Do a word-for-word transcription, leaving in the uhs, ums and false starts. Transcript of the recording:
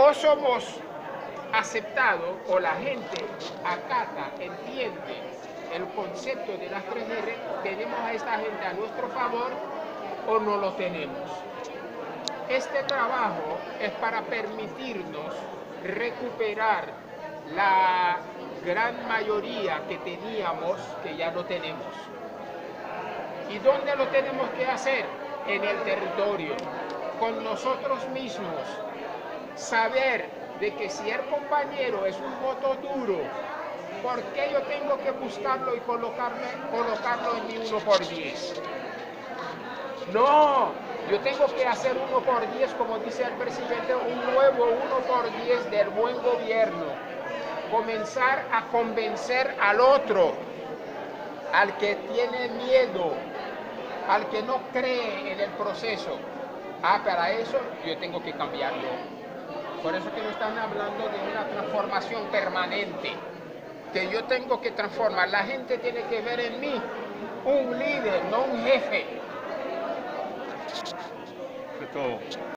o somos aceptados o la gente acata, entiende el concepto de las tres R, tenemos a esta gente a nuestro favor o no lo tenemos. Este trabajo es para permitirnos recuperar la gran mayoría que teníamos, que ya no tenemos. ¿Y dónde lo tenemos que hacer? En el territorio, con nosotros mismos. Saber de que si el compañero es un voto duro, ¿por qué yo tengo que buscarlo y colocarme, colocarlo en mi uno por diez? No, yo tengo que hacer uno por diez, como dice el presidente, un nuevo uno por diez del buen gobierno. Comenzar a convencer al otro, al que tiene miedo, al que no cree en el proceso. Ah, para eso yo tengo que cambiarlo. Por eso que no están hablando de una transformación permanente, que yo tengo que transformar. La gente tiene que ver en mí un líder, no un jefe. De todo.